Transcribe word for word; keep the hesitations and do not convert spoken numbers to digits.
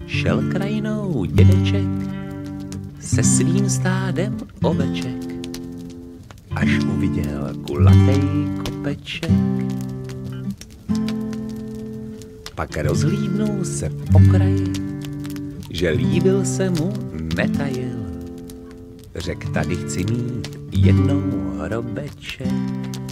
Šel krajinou dědeček se svým stádem oveček, až uviděl kulatej kopeček. Pak rozhlídnul se po kraji, že líbil se mu netajil. Řek, tady chci mít jednou hrobeček.